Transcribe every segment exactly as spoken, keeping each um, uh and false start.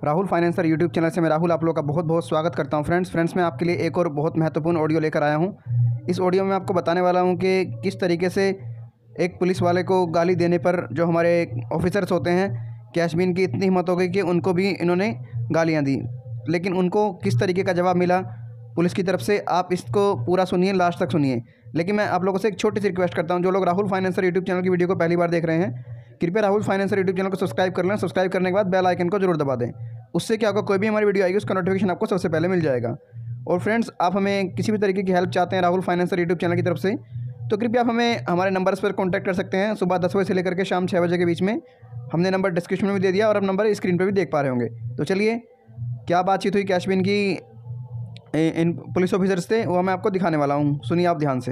Rahul financer YouTube channel से मैं राहुल आप लोगों का बहुत बहुत स्वागत करता हूं। फ्रेंड्स फ्रेंड्स मैं आपके लिए एक और बहुत महत्वपूर्ण ऑडियो लेकर आया हूं। इस ऑडियो में आपको बताने वाला हूं कि किस तरीके से एक पुलिस वाले को गाली देने पर जो हमारे ऑफिसर्स होते हैं, कैशबिन की इतनी हिम्मत हो गई कि उनको भी इन्होंने गालियाँ दी, लेकिन उनको किस तरीके का जवाब मिला पुलिस की तरफ से, आप इसको पूरा सुनिए, लास्ट तक सुनिए। लेकिन मैं आप लोगों से एक छोटी सी रिक्वेस्ट करता हूं, जो लोग राहुल फाइनेंसर यूट्यूब चैनल की वीडियो को पहली बार देख रहे हैं, कृपया राहुल फाइनेंसर यूट्यूब चैनल को सब्सक्राइब कर लें। सब्सक्राइब करने के बाद बेल आइकन को जरूर दबा दें। उससे क्या होगा, कोई भी हमारी वीडियो आएगी उसका नोटिफिकेशन आपको सबसे पहले मिल जाएगा। और फ्रेंड्स, आप हमें किसी भी तरीके की हेल्प चाहते हैं राहुल फाइनेंसर यूट्यूब चैनल की तरफ से, तो कृपया आप हमें हमारे नंबर्स पर कॉन्टैक्ट कर सकते हैं। सुबह दस बजे से लेकर के शाम छः बजे के बीच में हमने नंबर डिस्क्रिप्शन में भी दे दिया और अब नंबर स्क्रीन पर भी देख पा रहे होंगे। तो चलिए, क्या बातचीत हुई कैशबिन की इन पुलिस ऑफिसर से, वो मैं आपको दिखाने वाला हूँ। सुनिए आप ध्यान से।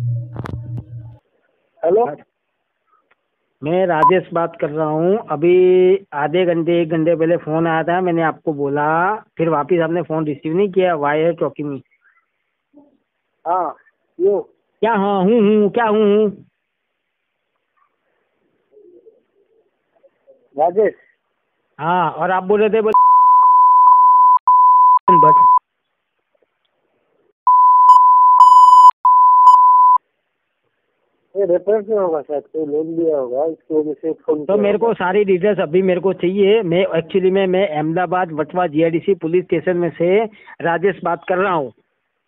हेलो, मैं राजेश बात कर रहा हूँ। अभी आधे घंटे एक घंटे पहले फ़ोन आया था, मैंने आपको बोला, फिर वापस आपने फ़ोन रिसीव नहीं किया। वाई है चौकी में। हाँ, यो क्या हाँ हूँ हूँ क्या हूँ हूँ राजेश। हाँ, और आप बोल रहे थे बोले बट ये रेफरेंस में होगा, शायद कोई लोन लिया होगा, इसकी वजह से फोन तो मेरे को सारी डिटेल्स अभी मेरे को चाहिए। मैं एक्चुअली में मैं Ahmedabad Vatva GIDC police station में से राजेश बात कर रहा हूँ।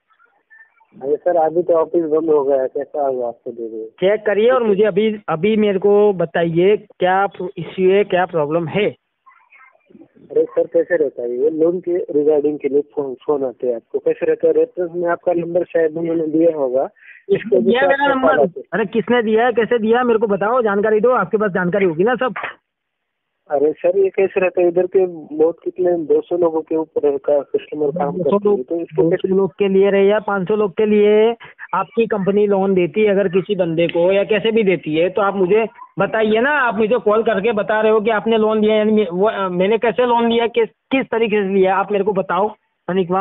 अरे सर, अभी तो ऑफिस बंद हो गया है, कैसा होगा आपको दे दे। चेक करिए और मुझे अभी अभी मेरे को बताइए क्या इश्यू है, क्या प्रॉब्लम है। अरे सर, कैसे रहता है ये लोन के रिगार्डिंग के लिए फोन फोन आते हैं आपको? कैसे रहता है? रेफरेंस में आपका नंबर शायद उन्होंने दिया होगा। किसने दिया मेरा नंबर? अरे किसने दिया है, कैसे दिया, मेरे को बताओ, जानकारी दो। आपके पास जानकारी होगी ना सब। अरे सर, ये कैसे रहता है? इधर के बहुत कितने दो सौ लोगों के ऊपर का कस्टमर काम करते हैं, तो इसको दो सौ लोग के लिए रहे या पाँच सौ लोग के लिए आपकी कंपनी लोन देती है अगर किसी बंदे को, या कैसे भी देती है, तो आप मुझे बताइए ना। आप मुझे कॉल करके बता रहे हो कि आपने लोन लिया, यानी वो मैंने कैसे लोन लिया, किस किस तरीके से लिया, आप मेरे को बताओ अनिकवा।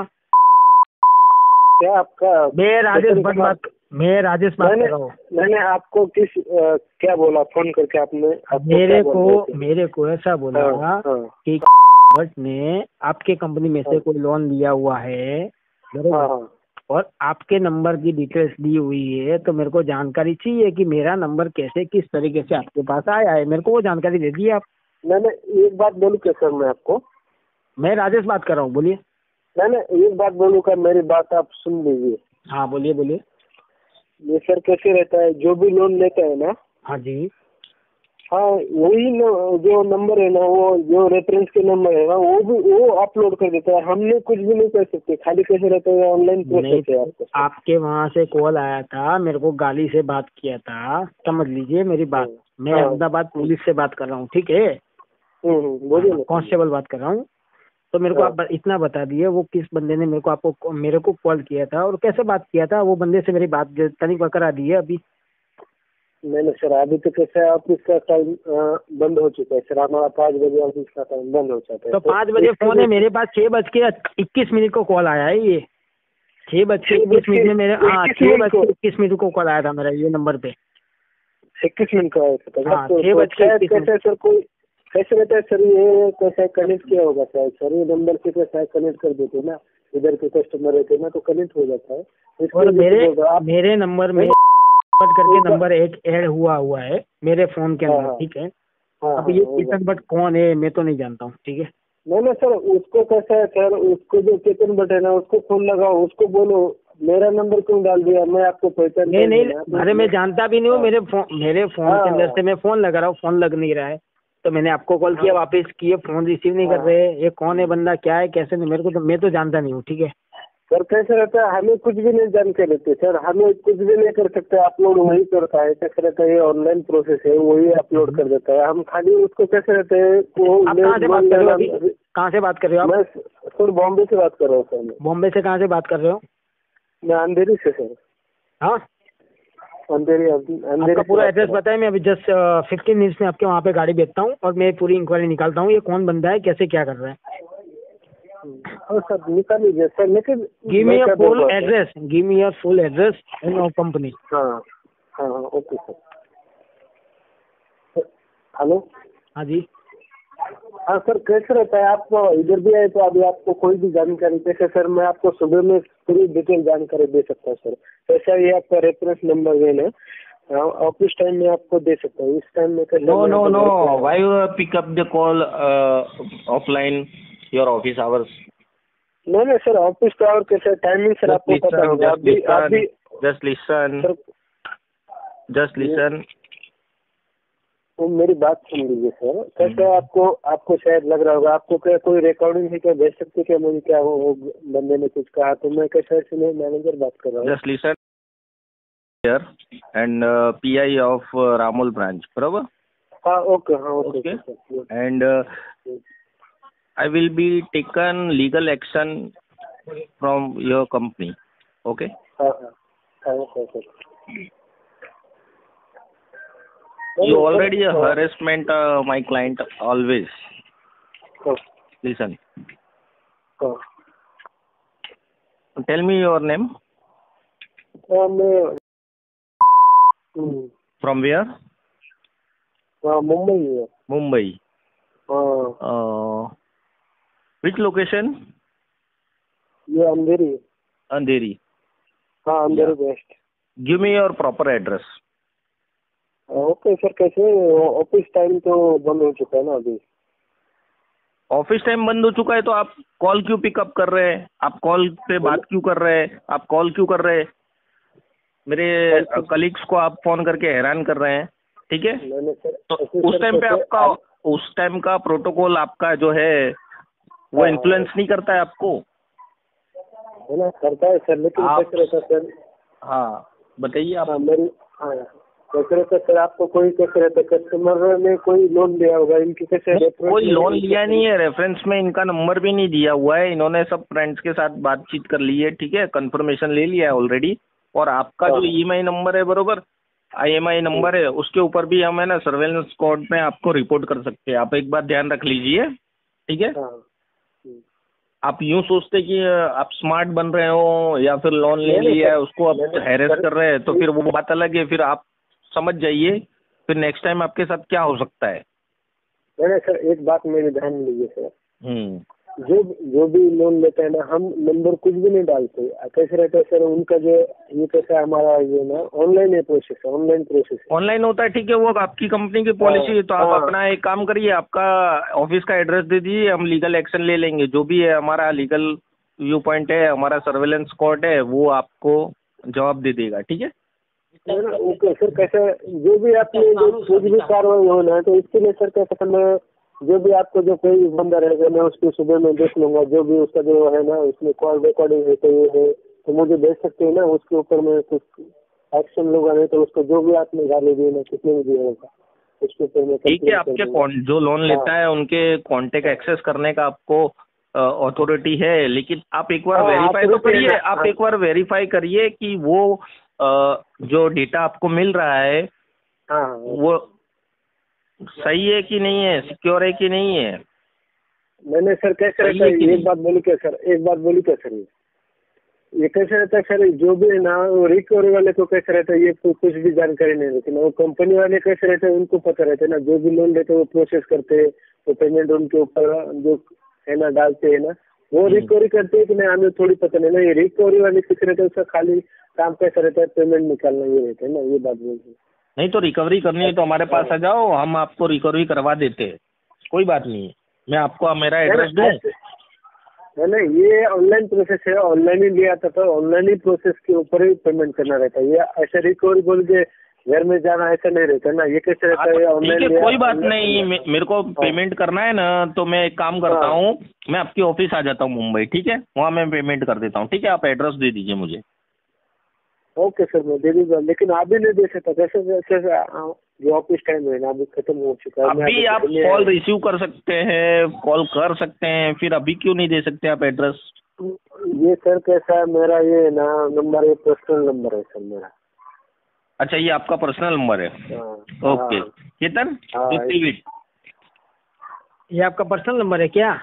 क्या आपका? मैं राजेश भट्ट बात मैं राजेश बात कर रहा हूँ। मैंने आपको किस आ, क्या बोला फोन करके? आपने आपको मेरे को मेरे को ऐसा बोला हाँ, हाँ, कि भट्ट ने आपके कंपनी में से हाँ, कोई लोन लिया हुआ है, हाँ, हाँ, और आपके नंबर की डिटेल्स दी हुई है, तो मेरे को जानकारी चाहिए कि मेरा नंबर कैसे किस तरीके से आपके पास आया है। मेरे को वो जानकारी दे दी आप। मैंने एक बात बोलूँ क्या सर? मैं आपको मैं राजेश बात कर रहा हूँ, बोलिए। मैंने एक बात बोलूँ क्या? मेरी बात आप सुन लीजिए। हाँ बोलिए बोलिए। ये सर कैसे रहता है, जो भी लोन लेता है ना, हाँ जी, हाँ वही न, जो नंबर है ना, वो जो रेफरेंस के नंबर है ना, वो भी वो अपलोड कर देता है। हमने कुछ भी नहीं कर सकते। खाली कैसे रहता है, ऑनलाइन प्रोसेस है आपको। आपके वहाँ से कॉल आया था, मेरे को गाली से बात किया था, समझ लीजिए मेरी बात। मैं हाँ, अहमदाबाद पुलिस से बात कर रहा हूँ, ठीक है? बोलिए ना। कांस्टेबल बात कर रहा हूँ। तो मेरे को आप इतना बता दिए, वो किस बंदे ने मेरे को आपको मेरे को कॉल किया था और कैसे बात किया था, वो बंदे से मेरी बात तनिक करा दी है अभी। मैंने सर अभी तो कैसे है, ऑफिस का टाइम बंद हो चुका है सर। हमारा पाँच बजे ऑफिस का टाइम बंद हो जाता है। तो पाँच बजे फोन है मेरे पास, छह बज के इक्कीस मिनट को कॉल आया है। ये छह बज के इक्कीस मिनट में मेरे हाँ छह बज के इक्कीस मिनट को कॉल आया था मेरा ये नंबर पे। इक्कीस मिनट का आया था? हाँ, छह बज के कैसे सर? कोई कैसे रहता है सर? ये कैसे कनेक्ट किया होगा शायद सर? ये नंबर से कैसे कनेक्ट कर देते ना, इधर के कस्टमर रहते ना, तो कनेक्ट हो जाता है। और मेरे मेरे नंबर में करके नंबर एक ऐड हुआ हुआ है मेरे फोन के अंदर, ठीक है? अब ये चेतन भट्ट कौन है मैं तो नहीं जानता हूँ, ठीक है? नहीं नहीं सर, उसको कैसा है सर, उसको जो चेतन भट्ट है ना, उसको फोन लगाओ, उसको बोलो मेरा नंबर क्यों डाल दिया, मैं आपको पहचान नहीं नहीं, अरे मैं जानता भी नहीं हूँ। मेरे फोन मेरे फोन के अंदर से मैं फोन लगा रहा हूँ, फोन लग नहीं रहा है, तो मैंने आपको कॉल किया, वापस किए, फोन रिसीव नहीं कर रहे। ये कौन है बंदा, क्या है, कैसे नहीं, मेरे को तो मैं तो जानता नहीं हूँ, ठीक है सर? कैसे रहता है, हमें कुछ भी नहीं जान के रहते सर, हमें कुछ भी नहीं कर सकते। अपलोड वही करता है। कैसे रहता है, ये ऑनलाइन प्रोसेस है, वही अपलोड कर देता है। हम खाली उसको कैसे रहते हैं वो। आप कहाँ से बात कर रहे हो अभी? कहाँ से बात कर रहे हो आप? मैं सर बॉम्बे से बात कर रहा हूँ सर। मैं बॉम्बे से कहाँ से बात कर रहे हो? मैं अंधेरी से सर। हाँ, अंधेरी। आपका पूरा एड्रेस बताएं, मैं अभी जस्ट फिफ्टीन मिनट्स में आपके वहाँ पे गाड़ी भेजता हूँ और मैं पूरी इंक्वायरी निकालता हूँ। ये कौन बंदा है, कैसे क्या कर रहा है? हाँ सर, निकाल लीजिए सर। लेकिन give me your full address, give me your full address in our company. हाँ हाँ हाँ, ओके सर। हेलो, हाँ जी, हाँ सर, कैसे रहता है आप इधर भी आए तो अभी आपको कोई भी जानकारी कैसे सर, मैं आपको सुबह में पूरी डिटेल जानकारी दे सकता हूँ सर। कैसा ये आपका रेफरेंस नंबर है ना, ऑफिस टाइम में आपको दे सकता हूँ, इस टाइम में कैसे? No no no, why you pick up the call offline your office hours? नहीं नहीं सर, ऑफिस का और कैसे टाइमिंग सर आपको पता होगा। अभी अभी जस्ट लिसन, जस्ट लिसन, तो मेरी बात सुन लीजिए सर। कैसे आपको आपको शायद लग रहा होगा, आपको क्या कोई रिकॉर्डिंग है क्या, भेज सकते क्या मुझे? क्या वो, वो बंदे ने कुछ कहा तो मैं कैसे से मैं मैनेजर बात कर रहा हूँ। Just listen here and PI of Ramol branch, बराबर? हाँ ओके, हाँ okay. And I will be taken legal action from your company, okay? हाँ हाँ हाँ okay sir. You already a harassment uh, my client always. Oh. Listen. Oh. Tell me your name. Um, hmm. From where? Uh, Mumbai. Mumbai. Uh, Uh, which location? Yeah, Andheri. Andheri. हाँ Andheri West. Give me your proper address. Okay sir. कैसे office time तो बंद हो चुका है ना अभी? Office time बंद हो चुका है तो आप कॉल क्यों पिकअप कर रहे हैं? आप कॉल पे बात क्यों कर रहे हैं? आप कॉल क्यों कर रहे हैं? मेरे कलीग्स को आप फोन करके हैरान कर रहे हैं, ठीक है? तो उस टाइम पे आपका उस टाइम का प्रोटोकॉल आपका जो है वो इन्फ्लुएंस नहीं करता है आपको? है ना, करता है सर, लेकिन कैसे रहता सर? हाँ बताइए आप। हाँ मेरी हाँ कैसे रहता सर, आपको कोई कैसे रहता, कस्टमर ने कोई लोन लिया होगा, इनकी कैसे? कोई लोन लिया नहीं है, रेफरेंस में इनका नंबर भी नहीं दिया हुआ है, इन्होंने सब फ्रेंड्स के साथ बातचीत कर ली है, ठीक है? कंफर्मेशन ले लिया है ऑलरेडी। और आपका जो ईएमआई नंबर है, बरोबर, आईएमआई नंबर है, उसके ऊपर भी हम है ना सर्वेलेंस कोड में आपको रिपोर्ट कर सकते हैं। आप एक बात ध्यान रख लीजिए, ठीक है? आप यूं सोचते कि आप स्मार्ट बन रहे हो या फिर लोन ले लिया है उसको आप हैरेस कर रहे हैं, तो फिर वो बात अलग है। फिर आप समझ जाइए फिर नेक्स्ट टाइम आपके साथ क्या हो सकता है। नहीं सर, एक बात मेरी ध्यान में लीजिए सर, हम्म जो जो भी लोन लेते हैं ना, हम नंबर कुछ भी नहीं डालते। कैसे रहता है सर उनका जो ये कैसा हमारा ये ना ऑनलाइन है प्रोसेस, ऑनलाइन प्रोसेस ऑनलाइन होता है, ठीक है? वो आपकी कंपनी की पॉलिसी है, तो आप हाँ। अपना एक काम करिए, आपका ऑफिस का एड्रेस दे दीजिए, हम लीगल एक्शन ले लेंगे। जो भी है हमारा लीगल व्यू पॉइंट है, हमारा सर्वेलेंस कोर्ट है, वो आपको जवाब दे देगा, ठीक है? Okay sir. कैसे जो भी आपने जो कुछ भी कार्रवाई होना है तो इसके लिए सर कैसे करना है, जो भी आपको जो कोई बंदा रहेगा मैं उसको सुबह में देख लूंगा, जो भी उसका जो है ना उसमें कॉल रिकॉर्डिंग है तो ये है तो मुझे भेज सकते हैं ना, उसके ऊपर मैं कुछ एक्शन लूंगा। नहीं तो उसको जो भी आपने गाली दी ना, कितने भी दिया होगा उसके ऊपर मैं ठीक है। आपके जो लोन लेता है उनके कॉन्टेक्ट एक्सेस करने का आपको अथॉरिटी है, लेकिन आप एक बार वेरीफाई तो करिए, आप एक बार वेरीफाई करिए कि वो आ, जो डेटा आपको मिल रहा है हाँ वो सही है कि नहीं है, सिक्योर है कि नहीं है। मैंने सर कैसे रहता है, एक बात बोली क्या सर, एक बात बोली क्या सर, ये कैसे रहता है सर, जो भी है ना वो रिकवरी वाले को कैसे रहता है ये कुछ भी जानकारी नहीं रहती ना, वो कंपनी वाले कैसे रहते हैं उनको पता रहता है ना, जो भी लोन लेते हैं वो प्रोसेस करते हैं, वो पेमेंट उनके ऊपर जो है ना डालते हैं ना, वो रिकवरी करते हैं कि नहीं हमें थोड़ी पता नहीं ना। ये रिकवरी वाले किस रहते हैं उसका खाली काम कैसा रहता है, पेमेंट निकालना ये रहता है ना, ये बात बोलते हैं। नहीं तो रिकवरी करनी है तो हमारे पास आ जाओ, हम आपको रिकवरी करवा देते हैं, कोई बात नहीं है। मैं आपको मेरा एड्रेस दूँ? नहीं नहीं, ये ऑनलाइन प्रोसेस है, ऑनलाइन ही लिया था तो ऑनलाइन ही प्रोसेस के ऊपर ही पेमेंट करना रहता है। ये ऐसे रिकवरी बोल के घर में जाना ऐसा नहीं रहता ना, ये कैसे रहता है ऑनलाइन। कोई बात नहीं, मेरे को पेमेंट करना है ना तो मैं एक काम करता हूँ, मैं आपके ऑफिस आ जाता हूँ मुंबई, ठीक है? वहाँ मैं पेमेंट कर देता हूँ, ठीक है? आप एड्रेस दे दीजिए मुझे। ओके सर, मैं दे दूँगा, लेकिन अभी नहीं दे सकता। कैसे कैसे जो ऑफिस टाइम है ना अभी खत्म हो चुका है। अभी आप कॉल रिसीव कर सकते हैं, कॉल कर सकते हैं, फिर अभी क्यों नहीं दे सकते आप एड्रेस? ये सर कैसा है, मेरा ये ना नंबर है, पर्सनल नंबर है सर मेरा। अच्छा, ये आपका पर्सनल नंबर है? ओके केतन, ये आपका पर्सनल नंबर है क्या?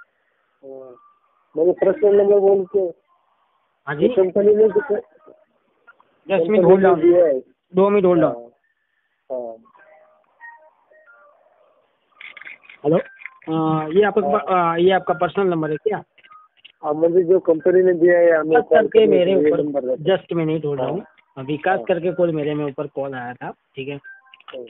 मेरे पर्सनल नंबर बोल के हाँ जी, कंपनी ने दस मिनट होल्ड डाउन, दो मिनट होल्ड डाउन। हाँ हेलो। आ, ये आपका आ, ये आपका पर्सनल नंबर है क्या? अब मुझे जो कंपनी ने दिया है हमें विकास कॉल करके करने मेरे के लिए ऊपर नंबर रहता जस्ट मिनट हो रहा हूँ, विकास हाँ। करके कॉल मेरे में ऊपर कॉल आया था, ठीक है। है।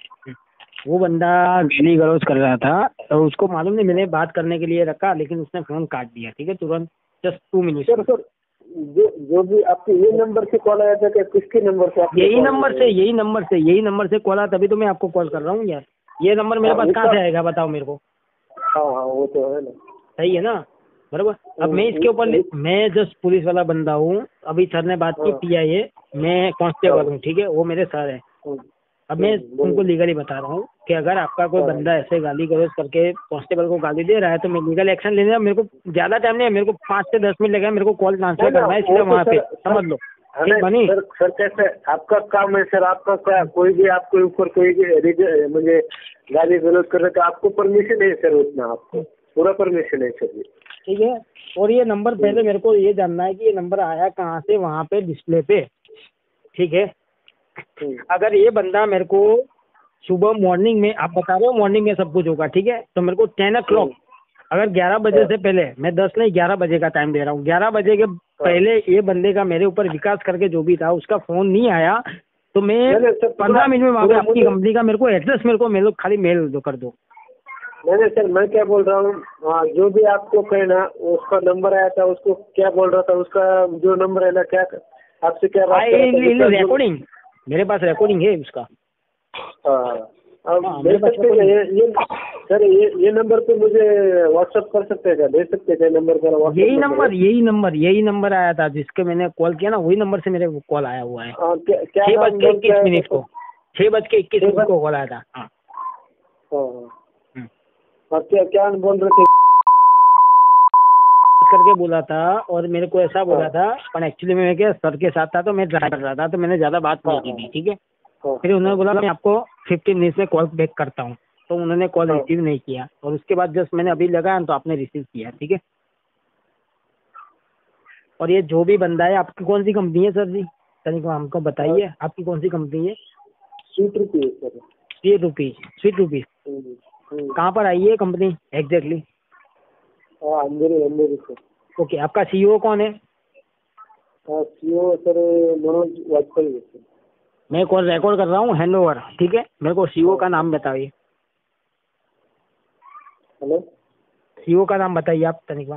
वो बंदा गाली गलौज कर रहा था, तो उसको मालूम नहीं, मैंने बात करने के लिए रखा लेकिन उसने फोन काट दिया, ठीक है, तुरंत just two minute. Sir sir जो जो भी आपके ये नंबर से कॉल आया था क्या, किसके नंबर से आपने यही call नंबर किया से है? यही नंबर से यही नंबर से कॉल आया, तभी तो मैं आपको कॉल कर रहा हूँ यार। ये नंबर मेरे हाँ, पास वो कहाँ तो- से आएगा बताओ मेरे को? हाँ हाँ वो तो है ना। सही है ना, बराबर। अब मैं इसके ऊपर मैं जस्ट पुलिस वाला बंदा हूँ, अभी सर ने बात की हाँ। पी आई ए, मैं कांस्टेबल हूँ, ठीक है, वो मेरे सर है। हम्म, अब मैं हम्म, तुमको लीगली बता रहा हूँ कि अगर आपका कोई हाँ। बंदा ऐसे गाली गलौज करके कांस्टेबल को गाली दे रहा है तो मैं लीगल एक्शन लेने, मेरे को ज्यादा टाइम नहीं है, मेरे को पाँच से दस मिनट लगेगा, मेरे को कॉल ट्रांसफर ना, करना है वो सीधा तो वहाँ पे, सर- समझ लो, है ठीक ना, बनी। सर सर कैसे आपका काम है सर, आपका क्या कोई भी आपके ऊपर कोई भी रिज- मुझे गाली गलौज कर रहा है तो आपको परमिशन है सर, उतना आपको पूरा परमिशन है सर ये। ठीक है, और ये नंबर पहले मेरे को ये जानना है कि ये नंबर आया कहाँ से वहाँ पे डिस्प्ले पे, ठीक है। हम्म, अगर ये बंदा मेरे को सुबह मॉर्निंग में, आप बता रहे हो मॉर्निंग में सब कुछ होगा, ठीक है, तो मेरे को टेन ओ क्लॉक अगर ग्यारह बजे से पहले, मैं दस नहीं ग्यारह बजे का टाइम दे रहा हूँ, ग्यारह बजे के पहले ये बंदे का मेरे ऊपर विकास करके जो भी था उसका फोन नहीं आया तो मैं नहीं, नहीं, सर, पूरा- पंद्रह मिनट में वहाँ पे पूरा आपकी मुझे- कंपनी का मेरे को एड्रेस मेरे को मेरे को खाली मेल दो कर दो। नहीं नहीं सर, मैं क्या बोल रहा हूँ, हाँ, जो भी आपको कहना उसका नंबर आया था, उसको क्या बोल रहा था, उसका जो नंबर है ना, क्या आपसे क्या बात कर रहा था, जिसका जो- रिकॉर्डिंग मेरे पास रिकॉर्डिंग है उसका। हाँ, अब हाँ, दे मेरे पास सकते हैं ये ये सर ये ये नंबर पे मुझे व्हाट्सएप कर सकते हैं क्या, दे सकते हैं क्या नंबर पर व्हाट्सएप यही नंबर यही नंबर यही नंबर आया था जिसके मैंने कॉल किया ना, वही नंबर से मेरे कॉल आया हुआ है। हाँ, क्या क्या छह नाम बज के बोल इक्कीस क्या है? मिनट को छह बज के इक्कीस छह मिनट बज- को कॉल आया था। हाँ हाँ, हाँ। हम्म। और क्या क्या बोल रहे थे? करके बोला था और मेरे को ऐसा बोला था, पर एक्चुअली मैं क्या सर के साथ था तो मैं ड्राइव कर रहा था तो मैंने ज्यादा बात नहीं की थी, ठीक है। हाँ, फिर उन्होंने बोला मैं आपको फिफ्टीन मिनट्स में कॉल बैक करता हूँ, तो उन्होंने कॉल हाँ। रिसीव नहीं किया और उसके बाद जस्ट मैंने अभी लगाया तो आपने रिसीव किया, ठीक है। और ये जो भी बंदा है, आपकी कौन सी कंपनी है सर जी, तनिक हमको बताइए, आपकी कौन सी कंपनी है? स्वीट रुपी है sir. Sweet rupees sweet rupees हम्म, हम्म। कहाँ पर आई है कंपनी एग्जैक्टली? हाँ, अंधेरी अंधेरी सर। ओके, आपका सीईओ कौन है? हाँ, सीओ सर मनोज वाजपेयी है सर। मैं कॉल रिकॉर्ड कर रहा हूँ, हैंड ओवर, ठीक है। मेरे को सीईओ का नाम बताइए, हेलो, सीईओ का नाम बताइए आप तनिक।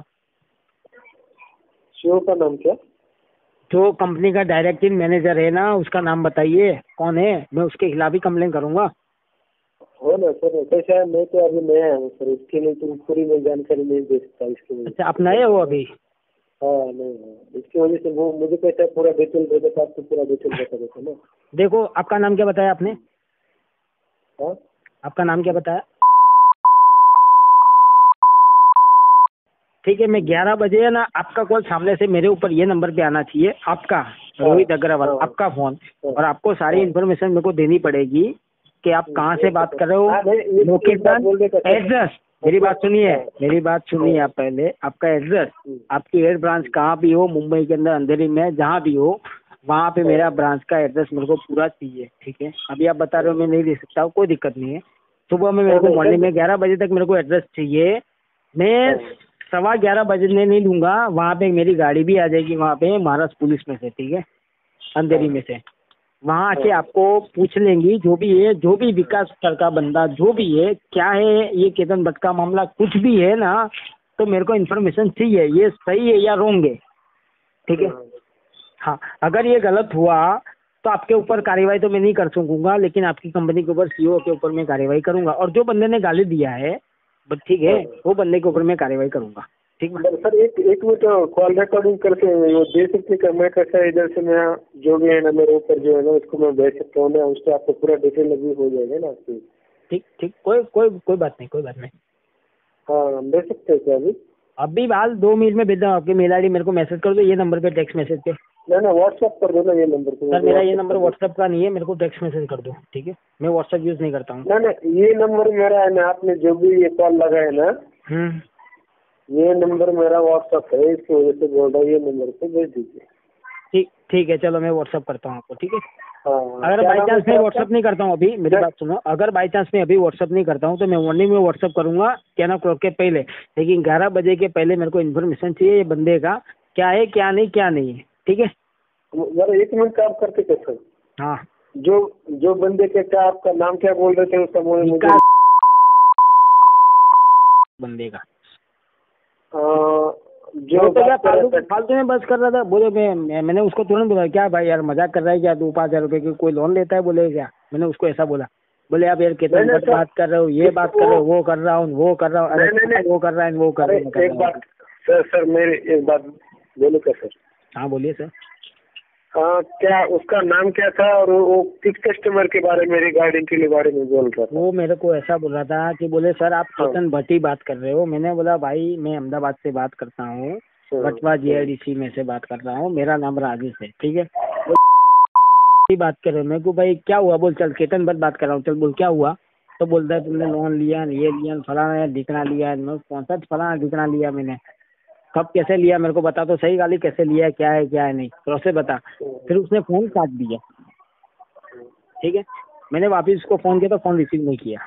सीओ का नाम क्या? जो कंपनी का डायरेक्टिंग मैनेजर है ना, उसका नाम बताइए कौन है, मैं उसके खिलाफ ही कंप्लेन करूंगा। हो ना सर, कैसा है, मैं तो अभी नया हूँ सर, इसके लिए तो पूरी मैं जानकारी नहीं दे सकता इसके लिए। अच्छा, आप नए हो अभी? हाँ नहीं, हाँ, इसकी वजह से वो मुझे कैसा है, पूरा डिटेल दे देता, आपको पूरा डिटेल बता देता ना। देखो, आपका नाम क्या बताया आपने? हाँ, आपका नाम क्या बताया? ठीक है, मैं ग्यारह बजे है ना, आपका कॉल सामने से मेरे ऊपर ये नंबर पे आना चाहिए, आपका रोहित अग्रवाल, हाँ। आपका फोन, और आपको सारी इन्फॉर्मेशन मेरे को देनी पड़ेगी कि आप कहाँ से बात कर रहे हाँ, नहीं, ये- हो, ये बात लोकेशन, बोल देता सर। एड्रेस। मेरी बात सुनिए, मेरी बात सुनिए आप पहले, आपका एड्रेस, आपकी हेड ब्रांच कहाँ भी हो, मुंबई के अंदर अंधेरी में जहाँ भी हो, वहाँ पे मेरा ब्रांच का एड्रेस मेरे को पूरा चाहिए, ठीक है। अभी आप बता रहे हो मैं नहीं दे सकता हूँ, कोई दिक्कत नहीं है। सुबह में मेरे को मॉर्निंग में ग्यारह बजे तक मेरे को एड्रेस चाहिए, मैं सवा ग्यारह बजने नहीं दूंगा, वहाँ पे मेरी गाड़ी भी आ जाएगी वहाँ पे महाराष्ट्र पुलिस में से, ठीक है, अंधेरी में से। वहाँ आके आपको पूछ लेंगी, जो भी है, जो भी विकास सर का बंदा जो भी है, क्या है ये केतन भट्ट का मामला, कुछ भी है ना, तो मेरे को इन्फॉर्मेशन चाहिए, ये सही है या रॉन्ग है, ठीक है। हाँ, अगर ये गलत हुआ तो आपके ऊपर कार्रवाई तो मैं नहीं कर सकूंगा, लेकिन आपकी कंपनी के ऊपर सीईओ के ऊपर मैं कार्रवाई करूंगा, और जो बंदे ने गाली दिया है बस ठीक है, वो बंदे के ऊपर मैं कार्रवाई करूंगा, ठीक है। सर एक एक मिनट कॉल रिकॉर्डिंग करके वो दे सकते क्या, मैं कैसा इधर से मैं जो भी है ना मेरे ऊपर जो है ना उसको मैं भेज सकता हूँ ना, उससे आपको पूरा डिटेल अभी हो जाएगा ना आपकी। ठीक ठीक, कोई कोई कोई बात नहीं, कोई बात नहीं। हाँ, दे सकते हैं क्या अभी? अभी बाल दो मिनट में भेज दूँ, आपकी मेल आई डी मेरे को मैसेज कर दो, ये नंबर पे टेक्स्ट मैसेज पे। ना ना व्हाट्सएप कर दो ना ये नंबर पे। सर मेरा ये नंबर व्हाट्सएप का नहीं है, मेरे को टेक्स्ट मैसेज कर दो, ठीक है, मैं व्हाट्सएप यूज़ नहीं करता हूँ। ना ना ये नंबर मेरा है ना, आपने जो भी ये कॉल लगाया ना, हम्म ये नंबर मेरा व्हाट्सएप है, इसकी वजह से बोल रहा हूँ, ये नंबर पे भेज दीजिए। ठीक ठीक है, चलो मैं व्हाट्सअप करता हूँ आपको, ठीक है। हाँ, अगर क्या बाई नाम है चांस सर मैं आपका? व्हाट्सअप नहीं करता हूँ अभी, मेरी क्या- बात सुनो, अगर बाई चांस मैं अभी व्हाट्सअप नहीं करता हूँ तो मैं मॉर्निंग में व्हाट्सअप करूंगा टेन ओ क्लॉक के पहले, लेकिन ग्यारह बजे के पहले मेरे को इन्फॉर्मेशन चाहिए ये बंदे का क्या है क्या नहीं क्या नहीं है, ठीक है। जरा एक मिनट काम करते थे सर। हाँ, जो जो बंदे के क्या आपका नाम क्या बोल रहे थे उसका मुझे मुझे विकास बंदे का। अ, जो वो तो क्या बात कर फालतू रहे थे फालतू में बस कर रहा था, बोले मैं मैं- मैंने उसको तुरंत बोला क्या भाई यार मजाक कर रहा है क्या, दो पाँच हजार रुपए की कोई लोन लेता है बोले क्या, मैंने उसको ऐसा बोला। बोले आप यार कितना नहीं, नहीं, बट सर, बात कर रहे हो, ये बात कर रहे हो, वो कर रहा हूँ वो कर रहा हूँ, अरे नहीं, नहीं, नहीं। वो कर रहा है वो कर अरे रहा है, कर एक रहा बात हूँ। सर सर मेरी एक बात बोलो क्या सर? हाँ बोलिए सर। हाँ, क्या उसका नाम क्या था और वो, वो किस कस्टमर के बारे में रिगार्डिंग के लिए बारे में बोल रहा था? वो मेरे को ऐसा बोल रहा था कि बोले सर आप हाँ। चेतन भट्टी बात कर रहे हो, मैंने बोला भाई मैं अहमदाबाद से बात करता हूँ, हाँ, बटवा जीआईडीसी में से बात कर रहा हूँ, मेरा नाम राजेश है, ठीक है। वो बात कर रहे हो, मेरे को भाई क्या हुआ, बोल चल चेतन भट्ट बात कर रहा हूँ, चल बोल क्या हुआ, तो बोलता है तुमने लोन लिया ये लिया फलाना दिखना लिया, मैं कौन सा फलाना दिखना लिया मैंने, कब कैसे लिया मेरे को बता तो सही, गाली कैसे लिया क्या है क्या है नहीं प्रोसेस बता। फिर उसने फोन काट दिया, ठीक है। मैंने वापिस उसको फोन किया तो फोन रिसीव नहीं किया।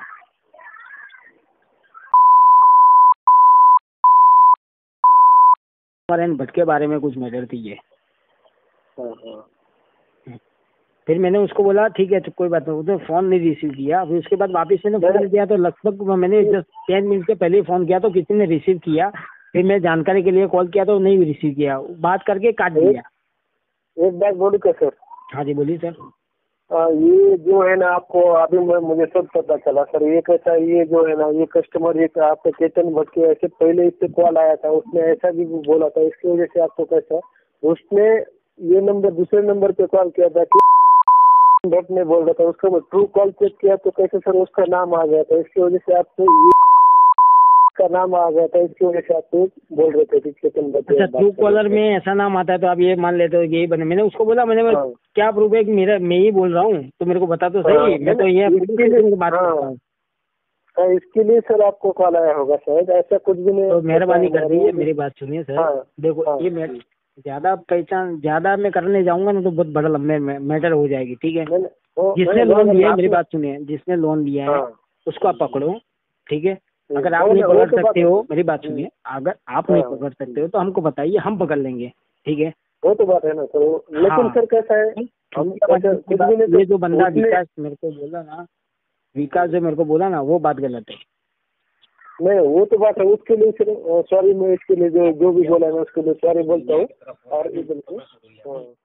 एन भट्ट के बारे में कुछ मैटर थी ये। हाँ, हाँ। फिर मैंने उसको बोला ठीक है तो कोई बात नहीं, उसने फोन नहीं रिसीव किया। फिर उसके बाद वापस मैंने फोन किया तो लगभग मैंने जस्ट टेन मिनट के पहले फोन किया तो किसी ने रिसीव किया। फिर मैं जानकारी के लिए कॉल किया तो नहीं रिसीव किया, बात करके काट दिया। एक बात बोलूं क्या सर? हाँ जी बोलिए सर। आ, ये जो है ना आपको अभी मैं मुझे सब पता चला सर, ये कैसा ये जो है ना ये कस्टमर एक आपके चेतन भट्ट के ऐसे पहले इससे कॉल आया था, उसने ऐसा भी बोला था, इसकी वजह से आपको कैसा उसने ये नंबर दूसरे नंबर पे कॉल किया था कि भट्ट ने बोल रहा था, उसका ट्रू कॉल चेक किया तो कैसे सर उसका नाम आ गया था, इसकी वजह से आपको ये का नाम आ गया था, इसकी वजह से आपको बोल रहे थे कि चेतन भट्ट। अच्छा ट्रू कॉलर में ऐसा नाम आता है तो आप ये मान लेते हो यही बने। मैंने उसको बोला मैंने हाँ। क्या प्रूफ है कि मेरा मैं ही बोल रहा हूँ, तो मेरे को बता तो सही। हाँ, मैं तो ये इसके लिए- बात हाँ। करता हूँ। हाँ, इसके लिए सर आपको कॉल आया होगा शायद, ऐसा कुछ भी नहीं। तो मेहरबानी कर दीजिए, मेरी बात सुनिए सर। हाँ, देखो हाँ। ये मैं ज्यादा पहचान ज्यादा मैं करने जाऊंगा ना तो बहुत बड़ा लंबे मैटर हो जाएगी, ठीक है। मैंने- वो- जिसने मैंने लोन बोला लिया है, आपको- मेरी बात सुनिए, जिसने लोन लिया है हाँ। उसको आप पकड़ो, ठीक है। अगर आप वो- नहीं वो पकड़ तो बात सकते है। हो, मेरी बात सुनिए, अगर आप नहीं हाँ। पकड़ सकते हो तो हमको बताइए, हम पकड़ लेंगे, ठीक है। वो तो बात है ना सर, लेकिन हाँ। सर कैसा है हम कैसा- कुछ भी नहीं ये जो बंदा उसने- विकास मेरे को बोला ना, विकास जो मेरे को बोला ना वो बात गलत है। नहीं वो तो बात है, उसके लिए सर सॉरी, मैं इसके लिए जो जो भी बोला ना उसके लिए सॉरी बोलता हूँ और इधर से हाँ।